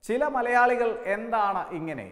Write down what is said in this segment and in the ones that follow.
ചില മലയാളികൾ എന്താണ് ഇങ്ങനെ?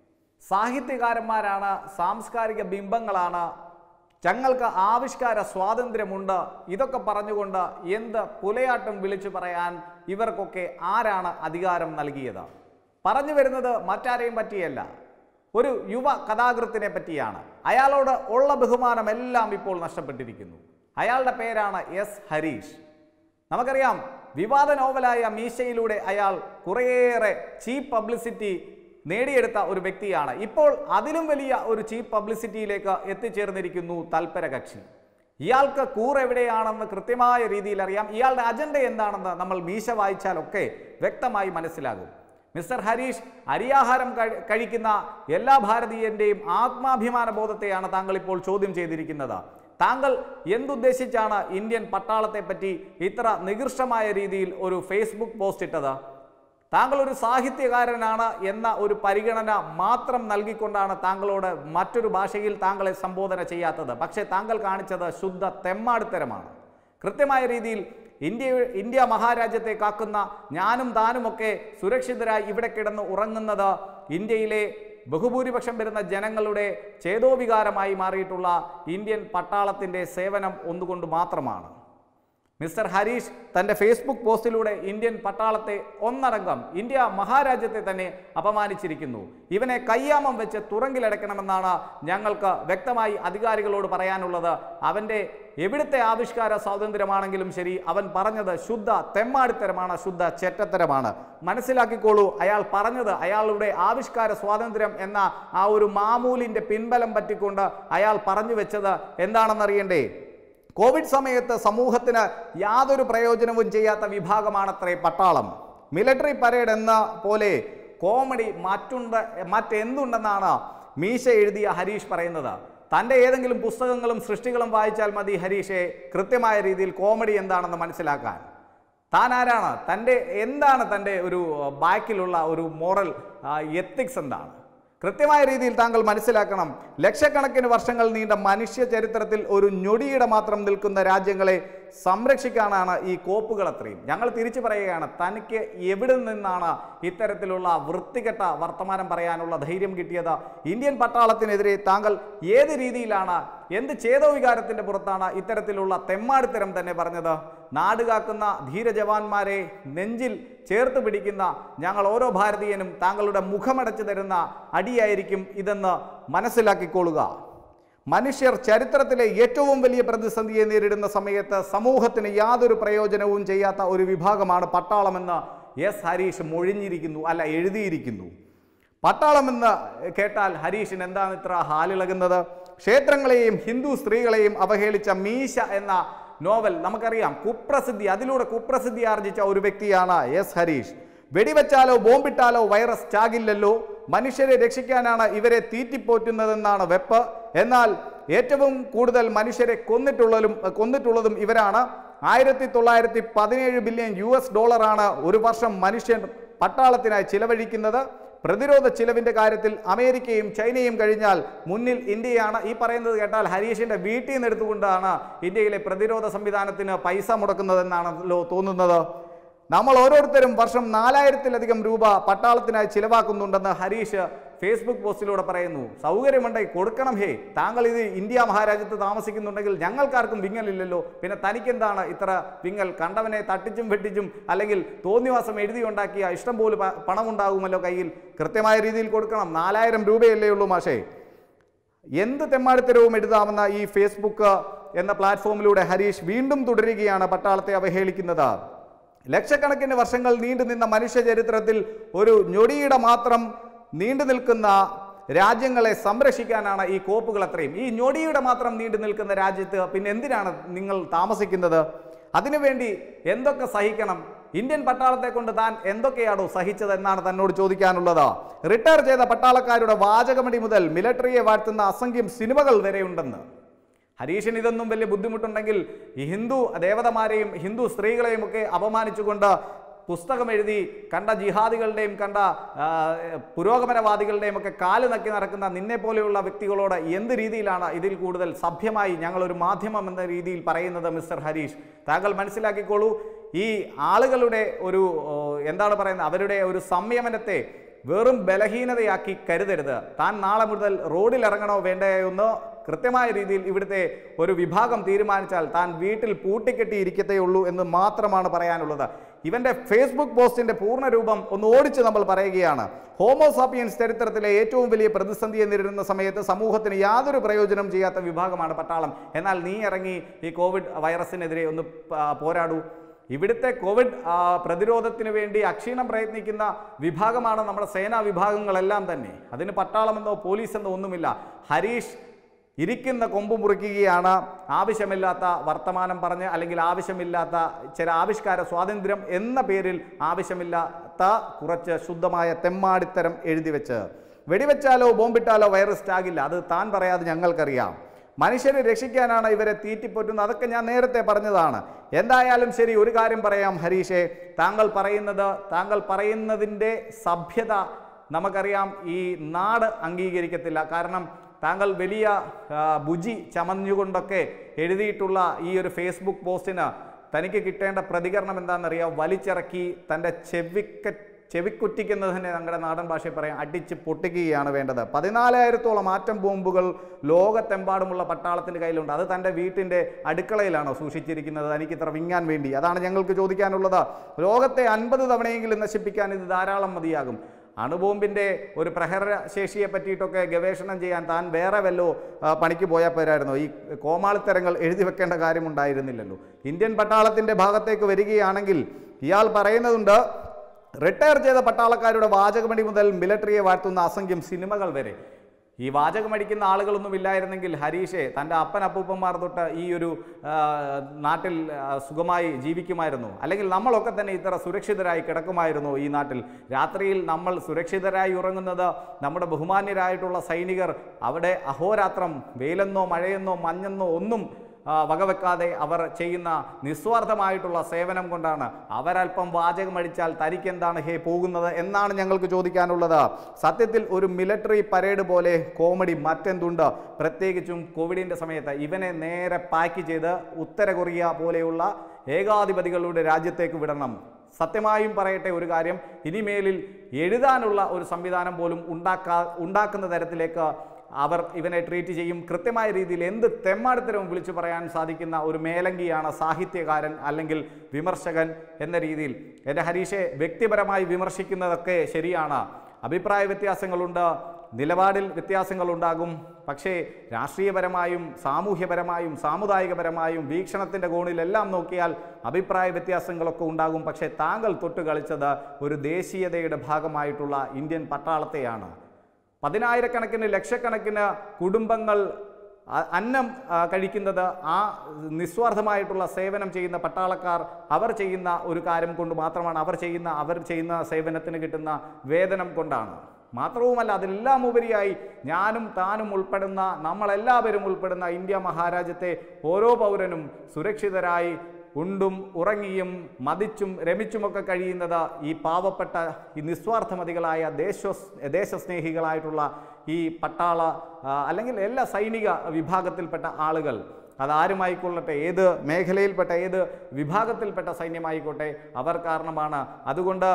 സാഹിത്യകാരന്മാരാണ്, സാംസ്കാരിക ബിംബങ്ങളാണ്, ഞങ്ങൾക്ക് ആവിഷ്കാര സ്വാതന്ത്ര്യമുണ്ട്, ഇതൊക്കെ പറഞ്ഞുകൊണ്ട് എന്ത് പുലയാട്ടം വിളിച്ചു പറയാൻ ഇവർക്കൊക്കെ ആരാണ് അധികാരം നൽകിയത്? പറഞ്ഞു വരുന്നത് മറ്റാരെയും പറ്റിയല്ല, ഒരു യുവ കഥാകൃത്തിനെ പറ്റിയാണ്. അയാളോട് ഉള്ള ബഹുമാനമെല്ലാം ഇപ്പോൾ നഷ്ടപ്പെട്ടിരിക്കുന്നു. അയാളുടെ പേരാണ് എസ് ഹരീഷ്. നമുക്കറിയാം, വിവാദ നോവലായ മീശയിലൂടെ അയാൾ കുറേയേറെ ചീപ്പ് പബ്ലിസിറ്റി നേടിയെടുത്ത ഒരു വ്യക്തിയാണ്. ഇപ്പോൾ അതിലും വലിയ ഒരു ചീപ്പ് പബ്ലിസിറ്റിയിലേക്ക് എത്തിച്ചേർന്നിരിക്കുന്നു തൽപര കക്ഷി. ഇയാൾക്ക് കൂറെവിടെയാണെന്ന് കൃത്യമായ രീതിയിൽ അറിയാം. ഇയാളുടെ അജണ്ട എന്താണെന്ന് നമ്മൾ മീശ വായിച്ചാലൊക്കെ വ്യക്തമായി മനസ്സിലാകും. മിസ്റ്റർ ഹരീഷ് അരിയാഹാരം കഴിക്കുന്ന എല്ലാ ഭാരതീയന്റെയും ആത്മാഭിമാന ബോധത്തെയാണ് താങ്കൾ ഇപ്പോൾ ചോദ്യം ചെയ്തിരിക്കുന്നത്. താങ്കൾ എന്തുദ്ദേശിച്ചാണ് ഇന്ത്യൻ പട്ടാളത്തെ പറ്റി ഇത്ര നികൃഷ്ടമായ രീതിയിൽ ഒരു ഫേസ്ബുക്ക് പോസ്റ്റ് ഇട്ടത്? താങ്കൾ ഒരു സാഹിത്യകാരനാണ് എന്ന ഒരു പരിഗണന മാത്രം നൽകിക്കൊണ്ടാണ് താങ്കളോട് മറ്റൊരു ഭാഷയിൽ താങ്കളെ സംബോധന ചെയ്യാത്തത്. പക്ഷേ താങ്കൾ കാണിച്ചത് ശുദ്ധ തെമ്മാടിത്തരമാണ്. കൃത്യമായ രീതിയിൽ ഇന്ത്യ മഹാരാജ്യത്തെ കാക്കുന്ന ഞാനും താനുമൊക്കെ സുരക്ഷിതരായി ഇവിടെ കിടന്ന് ഉറങ്ങുന്നത് ഇന്ത്യയിലെ ബഹുഭൂരിപക്ഷം വരുന്ന ജനങ്ങളുടെ ചേതോവികാരമായി മാറിയിട്ടുള്ള ഇന്ത്യൻ പട്ടാളത്തിൻ്റെ സേവനം ഒന്നുകൊണ്ട് മാത്രമാണ്. മിസ്റ്റർ ഹരീഷ് തൻ്റെ ഫേസ്ബുക്ക് പോസ്റ്റിലൂടെ ഇന്ത്യൻ പട്ടാളത്തെ ഒന്നടങ്കം ഇന്ത്യ മഹാരാജ്യത്തെ തന്നെ അപമാനിച്ചിരിക്കുന്നു. ഇവനെ കയ്യാമം വെച്ച് തുറങ്കിലടയ്ക്കണമെന്നാണ് ഞങ്ങൾക്ക് വ്യക്തമായി അധികാരികളോട് പറയാനുള്ളത്. അവൻ്റെ എവിടുത്തെ ആവിഷ്കാര സ്വാതന്ത്ര്യമാണെങ്കിലും ശരി, അവൻ പറഞ്ഞത് ശുദ്ധ തെമ്മാടിത്തരമാണ്, ശുദ്ധ ചെറ്റത്തരമാണ്. മനസ്സിലാക്കിക്കോളൂ, അയാൾ പറഞ്ഞത് അയാളുടെ ആവിഷ്കാര സ്വാതന്ത്ര്യം എന്ന ആ ഒരു മാമൂലിൻ്റെ പിൻബലം പറ്റിക്കൊണ്ട് അയാൾ പറഞ്ഞു വെച്ചത് എന്താണെന്നറിയണ്ടേ? കോവിഡ് സമയത്ത് സമൂഹത്തിന് യാതൊരു പ്രയോജനവും ചെയ്യാത്ത വിഭാഗമാണത്രേ പട്ടാളം. മിലിറ്ററി പരേഡ് എന്ന പോലെ കോമഡി മറ്റെന്തുണ്ടെന്നാണ് മീശ എഴുതിയ ഹരീഷ് പറയുന്നത്. തൻ്റെ ഏതെങ്കിലും പുസ്തകങ്ങളും സൃഷ്ടികളും വായിച്ചാൽ മതി ഹരീഷെ കൃത്യമായ രീതിയിൽ കോമഡി എന്താണെന്ന് മനസ്സിലാക്കാൻ. താൻ ആരാണ്? എന്താണ് തൻ്റെ ഒരു ബാക്കിലുള്ള ഒരു മോറൽ എത്തിക്സ് എന്താണ്? കൃത്യമായ രീതിയിൽ താങ്കൾ മനസ്സിലാക്കണം. ലക്ഷക്കണക്കിന് വർഷങ്ങൾ നീണ്ട മനുഷ്യ ചരിത്രത്തിൽ ഒരു ഞൊടിയുടെ മാത്രം നിൽക്കുന്ന രാജ്യങ്ങളെ സംരക്ഷിക്കാനാണ് ഈ കോപ്പുകൾ അത്രയും. ഞങ്ങൾ തിരിച്ചു പറയുകയാണ്, തനിക്ക് എവിടെ നിന്നാണ് ഇത്തരത്തിലുള്ള വൃത്തികെട്ട വർത്തമാനം പറയാനുള്ള ധൈര്യം കിട്ടിയത്? ഇന്ത്യൻ പട്ടാളത്തിനെതിരെ താങ്കൾ ഏത് രീതിയിലാണ്, എന്ത് ചേതോവികാരത്തിൻ്റെ പുറത്താണ് ഇത്തരത്തിലുള്ള തെമ്മാടിത്തരം തന്നെ പറഞ്ഞത്? നാടുകാക്കുന്ന ധീര ജവാന്മാരെ നെഞ്ചിൽ ചേർത്ത് പിടിക്കുന്ന ഞങ്ങൾ ഓരോ ഭാരതീയനും താങ്കളുടെ മുഖമടച്ചു തരുന്ന അടിയായിരിക്കും ഇതെന്ന് മനസ്സിലാക്കിക്കൊള്ളുക. മനുഷ്യർ ചരിത്രത്തിലെ ഏറ്റവും വലിയ പ്രതിസന്ധിയെ നേരിടുന്ന സമയത്ത് സമൂഹത്തിന് യാതൊരു പ്രയോജനവും ചെയ്യാത്ത ഒരു വിഭാഗമാണ് പട്ടാളമെന്ന് എസ് ഹരീഷ് എഴുതിയിരിക്കുന്നു. പട്ടാളമെന്ന് കേട്ടാൽ ഹരീഷിന് എന്താണ് ഇത്ര ഹാലിളകുന്നത്? ക്ഷേത്രങ്ങളെയും ഹിന്ദു സ്ത്രീകളെയും അവഹേളിച്ച മീശ എന്ന നോവൽ നമുക്കറിയാം, അതിലൂടെ കുപ്രസിദ്ധി ആർജിച്ച ഒരു വ്യക്തിയാണ് എസ് ഹരീഷ്. വെടിവെച്ചാലോ ബോംബിട്ടാലോ വൈറസ് ചാകില്ലല്ലോ, മനുഷ്യരെ രക്ഷിക്കാനാണ് ഇവരെ തീറ്റിപ്പോറ്റുന്നതെന്നാണ് വെപ്പ്. എന്നാൽ ഏറ്റവും കൂടുതൽ മനുഷ്യരെ കൊന്നിട്ടുള്ളതും ഇവരാണ്. 1917 ബില്യൺ US$ ഒരു വർഷം മനുഷ്യൻ പട്ടാളത്തിനായി ചിലവഴിക്കുന്നത്. പ്രതിരോധ ചിലവിൻ്റെ കാര്യത്തിൽ അമേരിക്കയും ചൈനയും കഴിഞ്ഞാൽ മുന്നിൽ ഇന്ത്യയാണ്. ഈ പറയുന്നത് കേട്ടാൽ ഹരീഷിൻ്റെ വീട്ടിൽ നിന്ന് എടുത്തുകൊണ്ടാണ് ഇന്ത്യയിലെ പ്രതിരോധ സംവിധാനത്തിന് പൈസ മുടക്കുന്നതെന്നാണല്ലോ തോന്നുന്നത്. നമ്മൾ ഓരോരുത്തരും വർഷം 4000-ലധികം രൂപ പട്ടാളത്തിനായി ചിലവാക്കുന്നുണ്ടെന്ന് ഹരീഷ് ഫേസ്ബുക്ക് പോസ്റ്റിലൂടെ പറയുന്നു. സൗകര്യമുണ്ടെങ്കിൽ കൊടുക്കണം. താങ്കൾ ഇത് ഇന്ത്യ മഹാരാജ്യത്ത് താമസിക്കുന്നുണ്ടെങ്കിൽ ഞങ്ങൾക്കാർക്കും വിങ്ങലില്ലല്ലോ, പിന്നെ തനിക്കെന്താണ് ഇത്ര വിങ്ങൽ? കണ്ടവനെ തട്ടിച്ചും വെട്ടിച്ചും അല്ലെങ്കിൽ തോന്നിവാസം എഴുതിയുണ്ടാക്കിയ ഇഷ്ടം പോലെ പണമുണ്ടാകുമല്ലോ കയ്യിൽ. കൃത്യമായ രീതിയിൽ കൊടുക്കണം. 4000 രൂപയല്ലേ ഉള്ളൂ മാഷേ. എന്ത് തെമ്മാടിത്തരവും എഴുതാമെന്ന ഈ ഫേസ്ബുക്ക് എന്ന പ്ലാറ്റ്ഫോമിലൂടെ ഹരീഷ് വീണ്ടും തുടരുകയാണ് പട്ടാളത്തെ അവഹേളിക്കുന്നത്. ലക്ഷക്കണക്കിന് വർഷങ്ങൾ നീണ്ടുനിന്ന മനുഷ്യ ചരിത്രത്തിൽ ഒരു ഞൊടിയുടെ മാത്രം നീണ്ടു നിൽക്കുന്ന രാജ്യങ്ങളെ സംരക്ഷിക്കാനാണ് ഈ കോപ്പുകൾ അത്രയും. ഈ ഞൊടിയുടെ മാത്രം നീണ്ടു നിൽക്കുന്ന രാജ്യത്ത് പിന്നെ എന്തിനാണ് നിങ്ങൾ താമസിക്കുന്നത്? അതിനുവേണ്ടി എന്തൊക്കെ സഹിക്കണം? ഇന്ത്യൻ പട്ടാളത്തെ കൊണ്ട് താൻ എന്തൊക്കെയാണോ സഹിച്ചത് എന്നാണ് തന്നോട് ചോദിക്കാനുള്ളത്. റിട്ടയർ ചെയ്ത പട്ടാളക്കാരുടെ വാചകമടി മുതൽ മിലിറ്ററിയെ വാഴ്ത്തുന്ന അസംഖ്യം സിനിമകൾ വരെയുണ്ടെന്ന്. ഹരീഷിന് ഇതൊന്നും വലിയ ബുദ്ധിമുട്ടുണ്ടെങ്കിൽ ഈ ഹിന്ദു ദേവതമാരെയും ഹിന്ദു സ്ത്രീകളെയും ഒക്കെ അപമാനിച്ചുകൊണ്ട് പുസ്തകം എഴുതി കണ്ട ജിഹാദികളുടെയും കണ്ട പുരോഗമനവാദികളുടെയും ഒക്കെ കാല് നക്കി നടക്കുന്ന നിന്നെ പോലെയുള്ള വ്യക്തികളോട് എന്ത് രീതിയിലാണ് ഇതിൽ കൂടുതൽ സഭ്യമായി ഞങ്ങളൊരു മാധ്യമം എന്ന രീതിയിൽ പറയുന്നത്? മിസ്റ്റർ ഹരീഷ്, താങ്കൾ മനസ്സിലാക്കിക്കോളൂ, ഈ ആളുകളുടെ ഒരു എന്താണ് പറയുന്നത്, അവരുടെ ഒരു സംയമനത്തെ വെറും ബലഹീനതയാക്കി കരുതരുത്. താൻ നാളെ മുതൽ റോഡിൽ ഇറങ്ങണോ വേണ്ടയോ എന്ന് കൃത്യമായ രീതിയിൽ ഇവിടുത്തെ ഒരു വിഭാഗം തീരുമാനിച്ചാൽ താൻ വീട്ടിൽ പൂട്ടിക്കെട്ടിയിരിക്കത്തേ ഉള്ളൂ എന്ന് മാത്രമാണ് പറയാനുള്ളത്. ഇവൻ്റെ ഫേസ്ബുക്ക് പോസ്റ്റിൻ്റെ പൂർണ്ണരൂപം ഒന്ന് ഓടിച്ച് നമ്മൾ പറയുകയാണ്. ഹോമോസാപ്പിയൻസ് ചരിത്രത്തിലെ ഏറ്റവും വലിയ പ്രതിസന്ധിയെ നേരിടുന്ന സമയത്ത് സമൂഹത്തിന് യാതൊരു പ്രയോജനം ചെയ്യാത്ത വിഭാഗമാണ് പട്ടാളം. എന്നാൽ നീ ഇറങ്ങി ഈ കോവിഡ് വൈറസിനെതിരെ ഒന്ന് പോരാടൂ. ഇവിടുത്തെ കോവിഡ് പ്രതിരോധത്തിന് വേണ്ടി അക്ഷീണം പ്രയത്നിക്കുന്ന വിഭാഗമാണ് നമ്മുടെ സേനാ വിഭാഗങ്ങളെല്ലാം തന്നെ. അതിന് പട്ടാളമെന്നോ പോലീസെന്നോ ഒന്നുമില്ല. ഹരീഷ് ഇരിക്കുന്ന കൊമ്പ് മുറിക്കുകയാണ്, ആവശ്യമില്ലാത്ത വർത്തമാനം പറഞ്ഞ്, അല്ലെങ്കിൽ ആവശ്യമില്ലാത്ത ചില ആവിഷ്കാര സ്വാതന്ത്ര്യം എന്ന പേരിൽ ആവശ്യമില്ലാത്ത കുറച്ച് ശുദ്ധമായ തെമ്മാടിത്തരം എഴുതി വെച്ച്. വെടിവെച്ചാലോ ബോംബിട്ടാലോ വൈറസ് ആകില്ല, അത് താൻ പറയാതെ ഞങ്ങൾക്കറിയാം. മനുഷ്യരെ രക്ഷിക്കാനാണ് ഇവരെ തീറ്റിപ്പൊറ്റുന്നത്, അതൊക്കെ ഞാൻ നേരത്തെ പറഞ്ഞതാണ്. എന്തായാലും ശരി, ഒരു കാര്യം പറയാം ഹരീഷേ, താങ്കൾ പറയുന്നതിൻ്റെ സഭ്യത നമുക്കറിയാം ഈ നാട് അംഗീകരിക്കത്തില്ല. കാരണം താങ്കൾ വലിയ ബുജി ചമഞ്ഞുകൊണ്ടൊക്കെ എഴുതിയിട്ടുള്ള ഈ ഒരു ഫേസ്ബുക്ക് പോസ്റ്റിന് തനിക്ക് കിട്ടേണ്ട പ്രതികരണം എന്താണെന്നറിയാം? വലിച്ചിറക്കി തൻ്റെ ചെവിക്കുറ്റിക്കുന്നതിനെ ഞങ്ങളുടെ നാടൻ ഭാഷയിൽ പറയാം, അടിച്ച് പൊട്ടിക്കുകയാണ് വേണ്ടത്. 14,000-ഓളം ആറ്റം ബോംബുകൾ ലോകത്തെമ്പാടുമുള്ള പട്ടാളത്തിൻ്റെ കയ്യിലുണ്ട്. അത് തൻ്റെ വീട്ടിൻ്റെ അടുക്കളയിലാണോ സൂക്ഷിച്ചിരിക്കുന്നത് തനിക്ക് ഇത്ര വിങ്ങാൻ വേണ്ടി? അതാണ് ഞങ്ങൾക്ക് ചോദിക്കാനുള്ളത്. ലോകത്തെ 50 തവണയെങ്കിലും നശിപ്പിക്കാൻ ഇത് ധാരാളം മതിയാകും. അണുബോംബിൻ്റെ ഒരു പ്രഹരശേഷിയെ പറ്റിയിട്ടൊക്കെ ഗവേഷണം ചെയ്യാൻ താൻ വേറെ വല്ലോ പണിക്ക് പോയാൽ പോരായിരുന്നു. ഈ കോമാളിത്തരങ്ങൾ എഴുതി വെക്കേണ്ട കാര്യമുണ്ടായിരുന്നില്ലല്ലോ. ഇന്ത്യൻ പട്ടാളത്തിൻ്റെ ഭാഗത്തേക്ക് വരികയാണെങ്കിൽ ഇയാൾ പറയുന്നതുണ്ട്, റിട്ടയർ ചെയ്ത പട്ടാളക്കാരുടെ വാചകമടി മുതൽ മിലിറ്ററിയെ വാഴ്ത്തുന്ന അസംഖ്യം സിനിമകൾ വരെ. ഈ വാചകമടിക്കുന്ന ആളുകളൊന്നും ഇല്ലായിരുന്നെങ്കിൽ ഹരീഷെ തൻ്റെ അപ്പനപ്പൂപ്പന്മാർ തൊട്ട് ഈ ഒരു നാട്ടിൽ സുഖമായി ജീവിക്കുമായിരുന്നു. അല്ലെങ്കിൽ നമ്മളൊക്കെ തന്നെ ഇത്ര സുരക്ഷിതരായി കിടക്കുമായിരുന്നു ഈ നാട്ടിൽ. രാത്രിയിൽ നമ്മൾ സുരക്ഷിതരായി ഉറങ്ങുന്നത് നമ്മുടെ ബഹുമാന്യരായിട്ടുള്ള സൈനികർ അവിടെ അഹോരാത്രം വെയിലെന്നോ മഴയെന്നോ മഞ്ഞെന്നോ ഒന്നും വകവെക്കാതെ അവർ ചെയ്യുന്ന നിസ്വാർത്ഥമായിട്ടുള്ള സേവനം കൊണ്ടാണ്. അവരൽപ്പം വാചകമടിച്ചാൽ തനിക്കെന്താണ് പോകുന്നത് എന്നാണ് ഞങ്ങൾക്ക് ചോദിക്കാനുള്ളത്. സത്യത്തിൽ ഒരു മിലിറ്ററി പരേഡ് പോലെ കോമഡി മറ്റെന്തുണ്ട്? പ്രത്യേകിച്ചും കോവിഡിൻ്റെ സമയത്ത് ഇവനെ നേരെ പാക്ക് ചെയ്ത് ഉത്തര കൊറിയ പോലെയുള്ള ഏകാധിപതികളുടെ രാജ്യത്തേക്ക് വിടണം. സത്യമായും പറയട്ടെ ഒരു കാര്യം, ഇനിമേലിൽ എഴുതാനുള്ള ഒരു സംവിധാനം പോലും ഉണ്ടാക്കുന്ന തരത്തിലേക്ക് അവർ ഇവനെ ട്രീറ്റ് ചെയ്യും. കൃത്യമായ രീതിയിൽ എന്ത് തെമ്മാടിത്തരവും വിളിച്ചു പറയാൻ സാധിക്കുന്ന ഒരു മേലങ്കിയാണ് സാഹിത്യകാരൻ അല്ലെങ്കിൽ വിമർശകൻ എന്ന രീതിയിൽ. എൻ്റെ ഹരീഷെ, വ്യക്തിപരമായി വിമർശിക്കുന്നതൊക്കെ ശരിയാണ്. അഭിപ്രായ വ്യത്യാസങ്ങളുണ്ട്, നിലപാടിൽ വ്യത്യാസങ്ങളുണ്ടാകും. പക്ഷേ രാഷ്ട്രീയപരമായും സാമൂഹ്യപരമായും സാമുദായികപരമായും വീക്ഷണത്തിൻ്റെ കോണിലെല്ലാം നോക്കിയാൽ അഭിപ്രായ വ്യത്യാസങ്ങളൊക്കെ ഉണ്ടാകും. പക്ഷേ താങ്കൾ തൊട്ട് കളിച്ചത് ഒരു ദേശീയതയുടെ ഭാഗമായിട്ടുള്ള ഇന്ത്യൻ പട്ടാളത്തെയാണ്. 10,000-കണക്കിന് ലക്ഷക്കണക്കിന് കുടുംബങ്ങൾ അന്നം കഴിക്കുന്നത് ആ നിസ്വാർത്ഥമായിട്ടുള്ള സേവനം ചെയ്യുന്ന പട്ടാളക്കാർ അവർ ചെയ്യുന്ന ഒരു കാര്യം കൊണ്ട് മാത്രമാണ്. അവർ ചെയ്യുന്ന സേവനത്തിന് കിട്ടുന്ന വേതനം കൊണ്ടാണ്. മാത്രവുമല്ല, അതിലെല്ലാം ഉപരിയായി ഞാനും താനും ഉൾപ്പെടുന്ന, നമ്മളെല്ലാവരും ഉൾപ്പെടുന്ന ഇന്ത്യ മഹാരാജ്യത്തെ ഓരോ പൗരനും സുരക്ഷിതരായി ഉണ്ടും ഉറങ്ങിയും മതിച്ചും രമിച്ചുമൊക്കെ കഴിയുന്നത് ഈ പാവപ്പെട്ട ഈ നിസ്വാർത്ഥമതികളായ ദേശസ്നേഹികളായിട്ടുള്ള ഈ പട്ടാള അല്ലെങ്കിൽ എല്ലാ സൈനിക വിഭാഗത്തിൽപ്പെട്ട ആളുകൾ, അതാരുമായിക്കൊള്ളട്ടെ, ഏത് മേഖലയിൽപ്പെട്ട ഏത് വിഭാഗത്തിൽപ്പെട്ട സൈന്യമായിക്കോട്ടെ, അവർ കാരണമാണ്. അതുകൊണ്ട്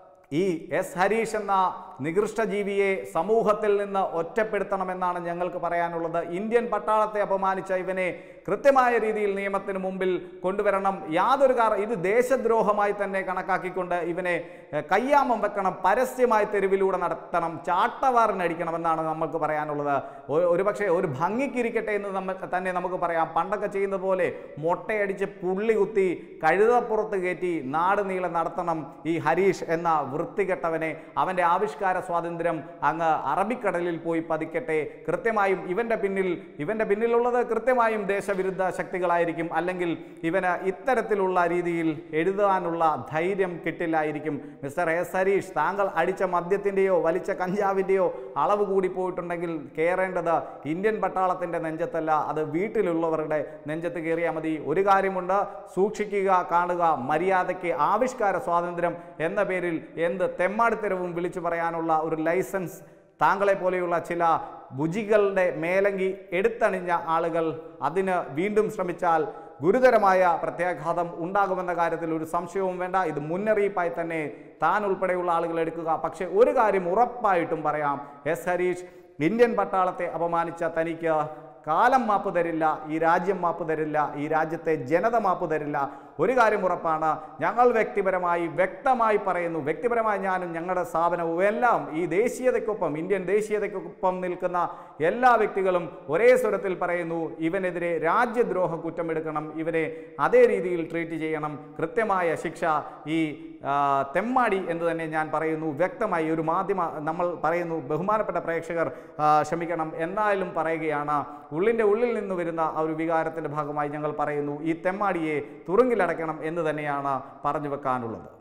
ഈ എസ് ഹരീഷ് എന്ന നികൃഷ്ടജീവിയെ സമൂഹത്തിൽ നിന്ന് ഒറ്റപ്പെടുത്തണമെന്നാണ് ഞങ്ങൾക്ക് പറയാനുള്ളത്. ഇന്ത്യൻ പട്ടാളത്തെ അപമാനിച്ച ഇവനെ കൃത്യമായ രീതിയിൽ നിയമത്തിന് മുമ്പിൽ കൊണ്ടുവരണം. ഇത് ദേശദ്രോഹമായി തന്നെ കണക്കാക്കിക്കൊണ്ട് ഇവനെ കയ്യാമം വെക്കണം, പരസ്യമായി തെരുവിലൂടെ നടത്തണം, ചാട്ടവാറിനടിക്കണമെന്നാണ് നമുക്ക് പറയാനുള്ളത്. ഒരുപക്ഷെ ഒരു ഭംഗിക്കിരിക്കട്ടെ എന്ന് തന്നെ നമുക്ക് പറയാം. പണ്ടൊക്കെ ചെയ്യുന്നത് പോലെ മൊട്ടയടിച്ച് പുള്ളി കുത്തി കഴുതപ്പുറത്ത് കയറ്റി നാട് നീളെ നടത്തണം ഈ ഹരീഷ് എന്ന വൃത്തികെട്ടവനെ. അവൻ്റെ ആവിഷ്കാര സ്വാതന്ത്ര്യം അങ്ങ് അറബിക്കടലിൽ പോയി പതിക്കട്ടെ. കൃത്യമായും ഇവൻ്റെ പിന്നിലുള്ളത് കൃത്യമായും ദേശവിരുദ്ധ ശക്തികളായിരിക്കും. അല്ലെങ്കിൽ ഇവന് ഇത്തരത്തിലുള്ള രീതിയിൽ എഴുതാനുള്ള ധൈര്യം കിട്ടില്ലായിരിക്കും. മിസ്റ്റർ എസ് ഹരീഷ്, താങ്കൾ അടിച്ച മദ്യത്തിൻ്റെയോ വലിച്ച കഞ്ചാവിൻ്റെയോ അളവ് കൂടി പോയിട്ടുണ്ടെങ്കിൽ കയറേണ്ടത് ഇന്ത്യൻ പട്ടാളത്തിൻ്റെ നെഞ്ചത്തല്ല, അത് വീട്ടിലുള്ളവരുടെ നെഞ്ചത്ത് കയറിയാൽ മതി. ഒരു കാര്യമുണ്ട്, സൂക്ഷിക്കുക, കാണുക, മര്യാദയ്ക്ക് ആവിഷ്കാര സ്വാതന്ത്ര്യം എന്ന പേരിൽ എന്ത് തെമ്മാടിത്തരവും വിളിച്ചു പറയാനുള്ള ഒരു ലൈസൻസ് താങ്കളെ പോലെയുള്ള ചില ഭുജികളുടെ മേലങ്കി എടുത്തണിഞ്ഞ ആളുകൾ അതിന് വീണ്ടും ശ്രമിച്ചാൽ ഗുരുതരമായ പ്രത്യാഘാതം ഉണ്ടാകുമെന്ന കാര്യത്തിൽ ഒരു സംശയവും വേണ്ട. ഇത് മുന്നറിയിപ്പായി തന്നെ താൻ ഉൾപ്പെടെയുള്ള ആളുകൾ എടുക്കുക. പക്ഷേ ഒരു കാര്യം ഉറപ്പായിട്ടും പറയാം, എസ് ഹരീഷ് ഇന്ത്യൻ പട്ടാളത്തെ അപമാനിച്ച തനിക്ക് കാലം മാപ്പ് തരില്ല, ഈ രാജ്യം മാപ്പ് തരില്ല, ഈ രാജ്യത്തെ ജനത മാപ്പ് തരില്ല. ഒരു കാര്യം ഉറപ്പാണ്, ഞങ്ങൾ വ്യക്തമായി പറയുന്നു, വ്യക്തിപരമായി ഞാനും ഞങ്ങളുടെ സ്ഥാപനവും എല്ലാം ഈ ദേശീയതയ്ക്കൊപ്പം, ഇന്ത്യൻ ദേശീയതയ്ക്കൊപ്പം നിൽക്കുന്ന എല്ലാ വ്യക്തികളും ഒരേ സ്വരത്തിൽ പറയുന്നു, ഇവനെതിരെ രാജ്യദ്രോഹ കുറ്റമെടുക്കണം, ഇവനെ അതേ രീതിയിൽ ട്രീറ്റ് ചെയ്യണം, കൃത്യമായ ശിക്ഷ ഈ തെമ്മാടി എന്ന് തന്നെ ഞാൻ പറയുന്നു. വ്യക്തമായി ഒരു നമ്മൾ പറയുന്നു, ബഹുമാനപ്പെട്ട പ്രേക്ഷകർ ക്ഷമിക്കണം, എന്നാലും പറയുകയാണ്, ഉള്ളിൻ്റെ ഉള്ളിൽ നിന്ന് വരുന്ന ആ ഒരു വികാരത്തിൻ്റെ ഭാഗമായി ഞങ്ങൾ പറയുന്നു, ഈ തെമ്മാടിയെ തുറുങ്കിലടയ്ക്കണം എന്ന് തന്നെയാണ് പറഞ്ഞു വെക്കാനുള്ളത്.